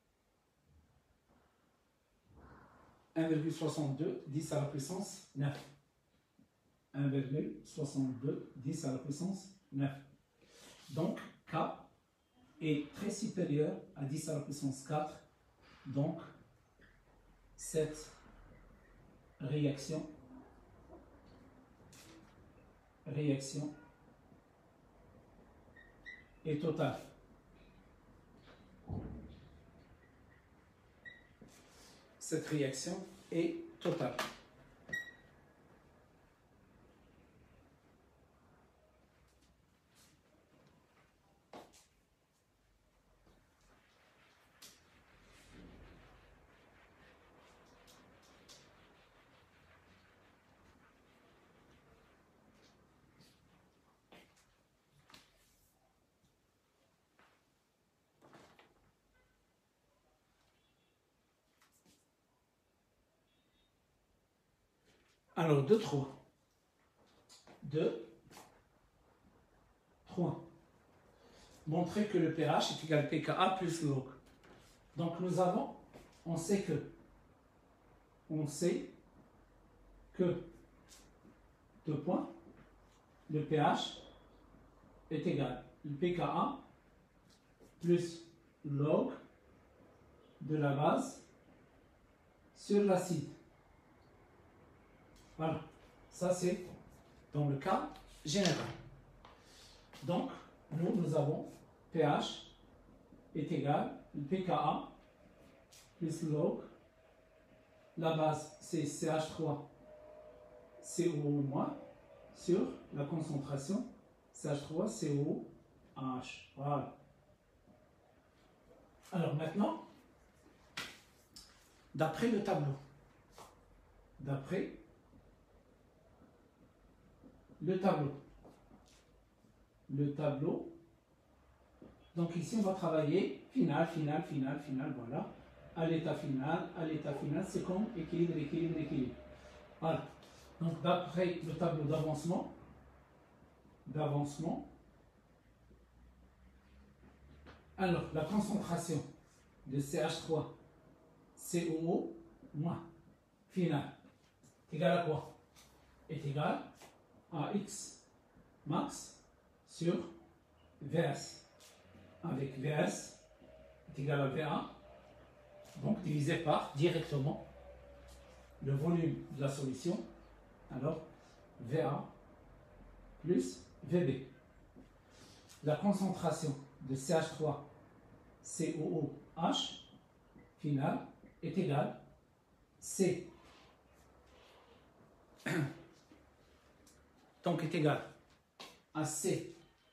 à un virgule soixante-deux, dix à la puissance neuf. un virgule soixante-deux, dix à la puissance neuf. Donc, K est très supérieur à dix à la puissance quatre. Donc, cette réaction, réaction est totale. Cette réaction est totale. Alors, deux, trois. deux, trois. Montrer que le pH est égal à pKa plus log. Donc, nous avons, on sait que, on sait que, deux points, le pH est égal à pKa plus log de la base sur l'acide. Voilà, ça c'est dans le cas général. Donc, nous, nous avons pH est égal à pKa plus log, la base c'est C H trois, C O O moins, sur la concentration C H trois, C O O H. Voilà. Alors maintenant, d'après le tableau, d'après le tableau. Le tableau. Donc ici, on va travailler final, final, final, final, voilà. À l'état final, à l'état final, c'est comme équilibre, équilibre, équilibre. Voilà. Donc d'après le tableau d'avancement, d'avancement, alors la concentration de C H trois, C O O moins, final, égale à quoi? est égal à X max sur V S. Avec V S est égal à V A, donc divisé par directement le volume de la solution, alors V A plus V B. La concentration de C H trois C O O H final est égale C donc est égal à C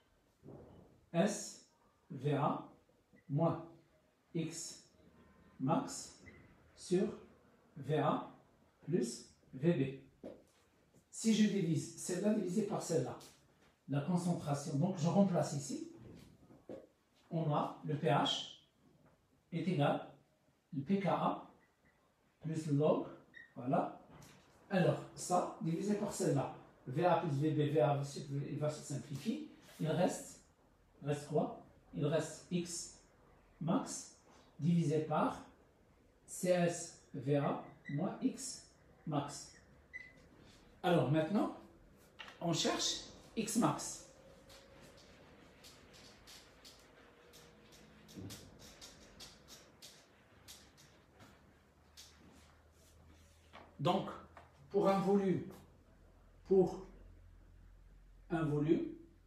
S V A moins X max sur V A plus V B. Si je divise celle-là divisée par celle-là, la concentration, donc je remplace ici, on a le pH est égal le pKa plus le log, voilà. Alors ça divisé par celle-là, V A plus V B, V A il va se simplifier, il reste, il reste quoi? Il reste X max divisé par C S V A moins X max. Alors maintenant, on cherche X max. Donc, pour un volume, pour un volume,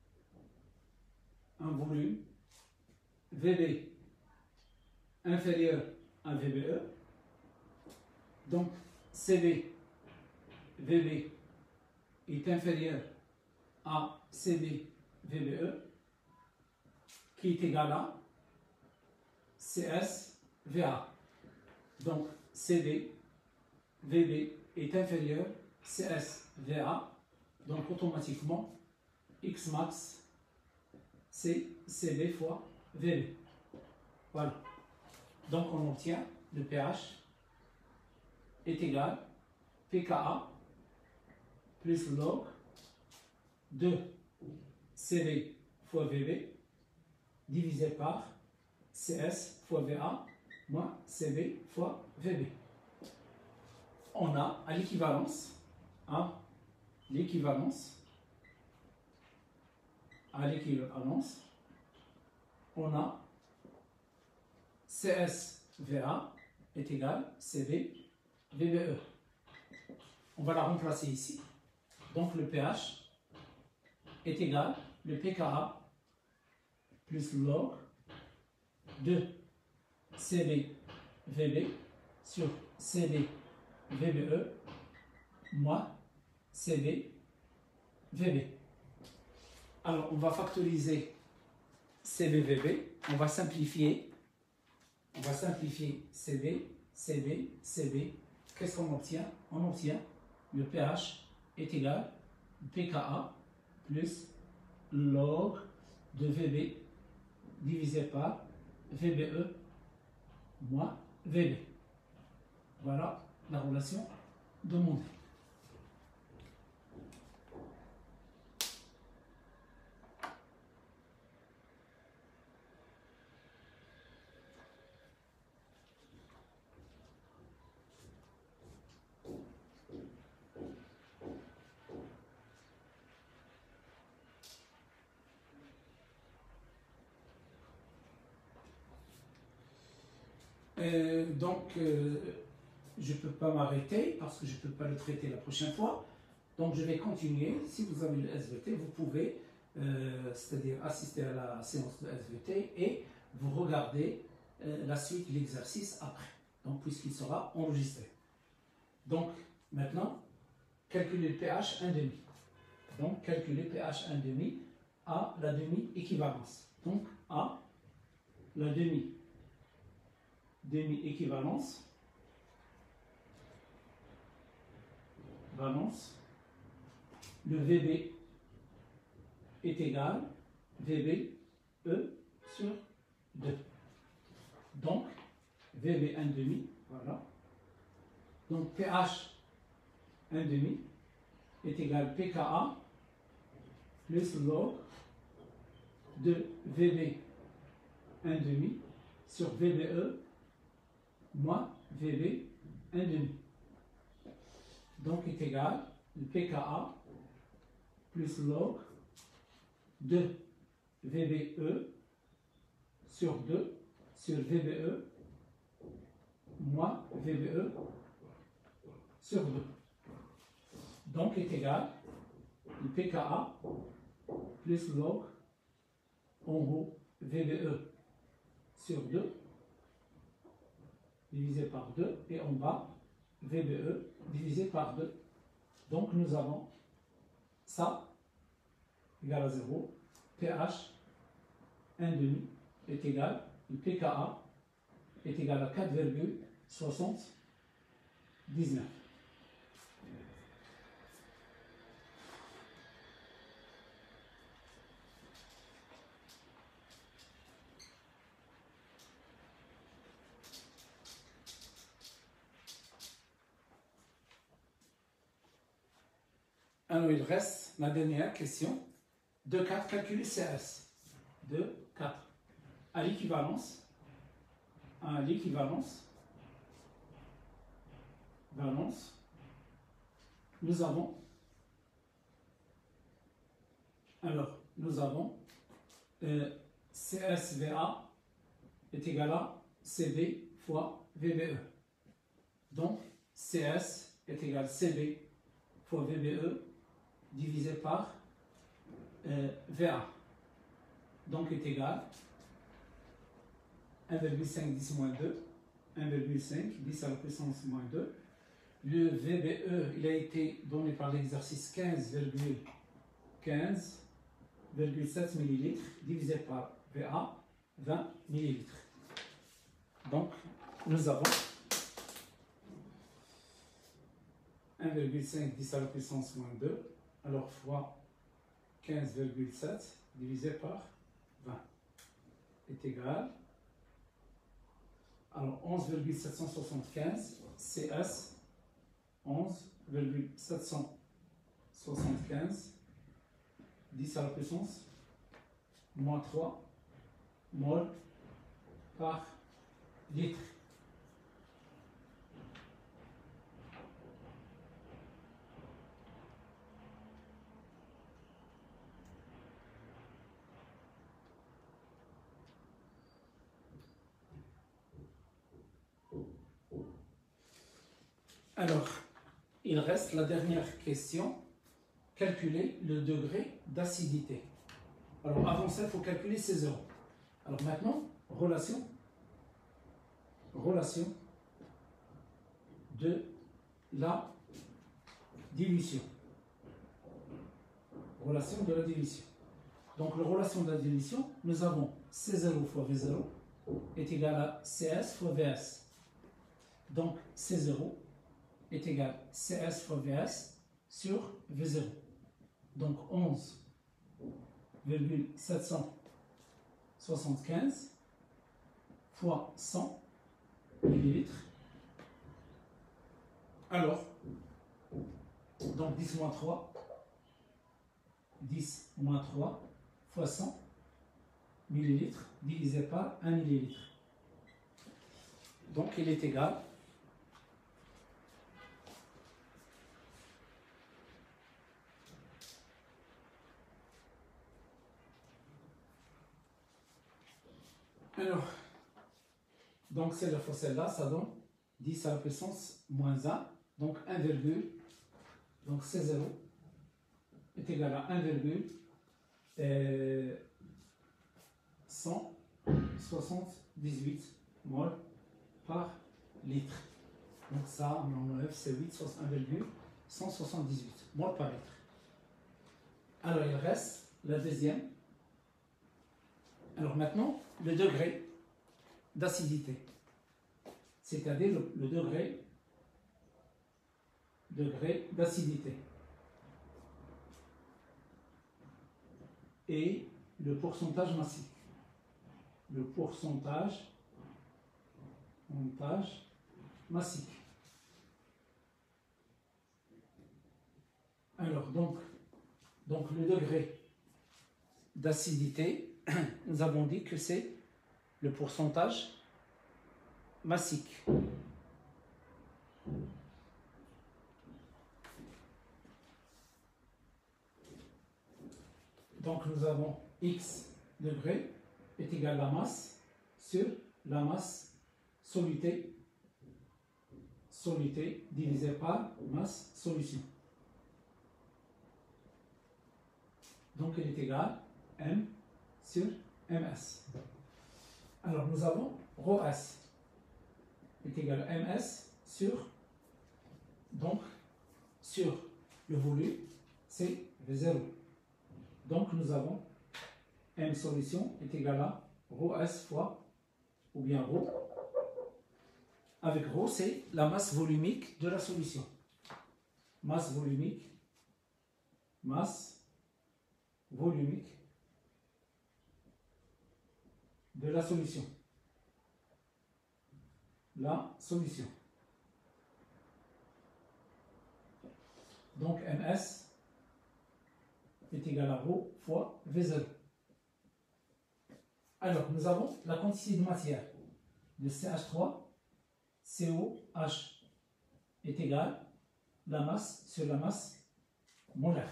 un volume V B inférieur à V B E, donc C B, V B est inférieur à C B, V B E, qui est égal à C S, V A. Donc C B, V B est inférieur à C S, V A, donc automatiquement X max c'est C B fois V B. Voilà. Donc on obtient le pH est égal à pKa plus le log de C B fois V B divisé par C S fois V A moins C B fois V B. On a à l'équivalence, à l'équivalence, à l'équivalence, on a C S V A est égal à C B V B E. On va la remplacer ici. Donc le pH est égal à le pKa plus le log de C B V B sur C B V B E moins C B V B. Alors on va factoriser C B V B, on va simplifier, on va simplifier C B, C B, C B. Qu'est-ce qu'on obtient? On obtient le pH est égal à pKa plus log de V B divisé par V B E moins V B. Voilà la relation demandée. Euh, donc, euh, je ne peux pas m'arrêter parce que je ne peux pas le traiter la prochaine fois. Donc, je vais continuer. Si vous avez le S V T, vous pouvez, euh, c'est-à-dire assister à la séance de S V T et vous regardez euh, la suite de l'exercice après. Donc, puisqu'il sera enregistré. Donc, maintenant, calculer le pH un demi. Donc, calculer pH un demi à la demi-équivalence. Donc, à la demi demi-équivalence, valence, le V B est égal V B E sur deux. Donc, V B un demi, voilà. Donc, pH un demi est égal pKa plus log de V B un demi sur V B E moins V B un demi. Donc est égal le pKa plus log de V B E sur deux sur V B E moins V B E sur deux. Donc est égal le pKa plus log en haut V B E sur deux divisé par deux et en bas V B E divisé par deux. Donc nous avons ça égal à zéro, pH un demi est égal, le pKa est égal à quatre virgule soixante-dix-neuf. Alors il reste la dernière question. deux quatre, calculer C S. deux quatre. À l'équivalence, à l'équivalence, valence, nous avons, alors nous avons euh, C S V A est égal à C B fois V B E. Donc C S est égal à C B fois V B E divisé par euh, V A. Donc est égal un virgule cinq dix moins deux, un virgule cinq dix à la puissance moins deux. Le V B E, il a été donné par l'exercice quinze virgule quinze virgule sept millilitres divisé par V A, vingt millilitres. Donc, nous avons un virgule cinq dix à la puissance moins deux, alors fois quinze virgule sept divisé par vingt est égal, alors onze virgule sept cent soixante-quinze C S, onze virgule sept cent soixante-quinze dix à la puissance moins trois mol par litre. Alors, il reste la dernière question, calculer le degré d'acidité. Alors, avant ça, il faut calculer ces zéros. Alors maintenant, relation, relation de la dilution. Relation de la dilution. Donc, la relation de la dilution, nous avons C zéro fois V zéro est égal à C S fois V S. Donc, C zéro est égal à C S fois V S sur V zéro. Donc onze virgule sept cent soixante-quinze fois cent millilitres. Alors, donc dix moins trois, dix moins trois fois cent millilitres divisé par un millilitre. Donc il est égal alors, donc c'est la fois celle-là, ça donne dix à la puissance moins un, donc un virgule, donc C zéro est égal à un virgule cent soixante-dix-huit mol par litre. Donc ça, on enlève, c'est huit, un virgule cent soixante-dix-huit mol par litre. Alors il reste la deuxième. Alors maintenant, le degré d'acidité, c'est-à-dire le, le degré, degré d'acidité et le pourcentage massique. Le pourcentage, pourcentage massique. Alors donc, donc le degré d'acidité, nous avons dit que c'est le pourcentage massique. Donc nous avons x degrés est égal à la masse sur la masse soluté, soluté divisé par masse solution. Donc il est égal à M sur Ms. Alors nous avons ρS est égal à Ms sur, donc sur le volume, c'est V zéro. Donc nous avons M solution est égal à ρS fois, ou bien ρ. Avec ρ, c'est la masse volumique de la solution. Masse volumique, masse volumique de la solution. La solution. Donc Ms est égal à ρ fois V zéro. Alors, nous avons la quantité de matière de C H trois, C O H est égal à la masse sur la masse molaire.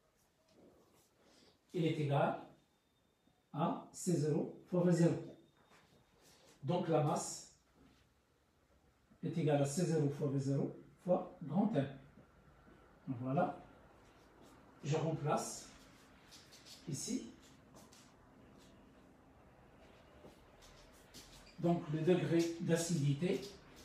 Il est égal à C zéro fois V zéro. Donc la masse est égale à C zéro fois V zéro fois grand M. Donc voilà, je remplace ici. Donc le degré d'acidité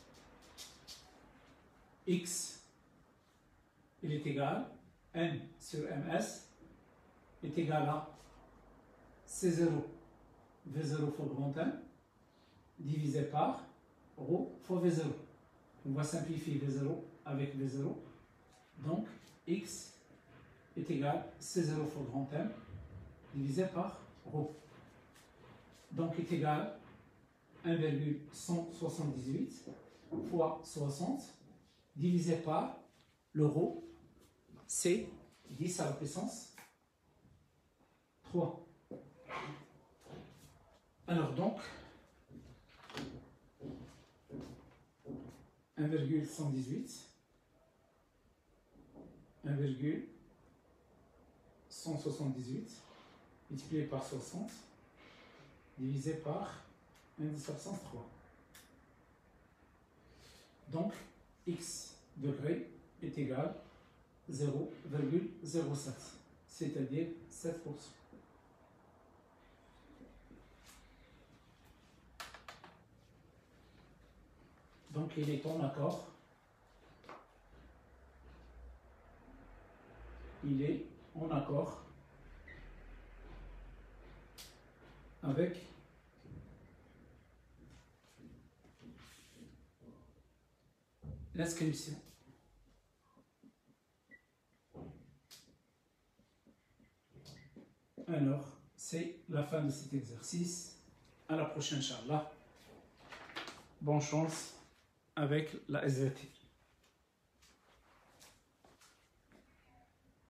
X, il est égal à N sur Ms est égal à C zéro V zéro fois grand M divisé par ρ fois V zéro. On va simplifier V zéro avec V zéro. Donc X est égal à C zéro fois grand M divisé par ρ. Donc est égal à un virgule cent soixante-dix-huit fois soixante divisé par le ρ, c'est dix à la puissance trois. Alors donc, un virgule cent dix-huit, un virgule cent soixante-dix-huit multiplié par soixante divisé par un dix à la puissance trois. Donc, x degré est égal à zéro virgule zéro sept, c'est-à-dire sept pour cent. Donc, il est en accord. Il est en accord avec l'inscription. Alors, c'est la fin de cet exercice. À la prochaine, Inch'Allah. Bonne chance avec la S V T.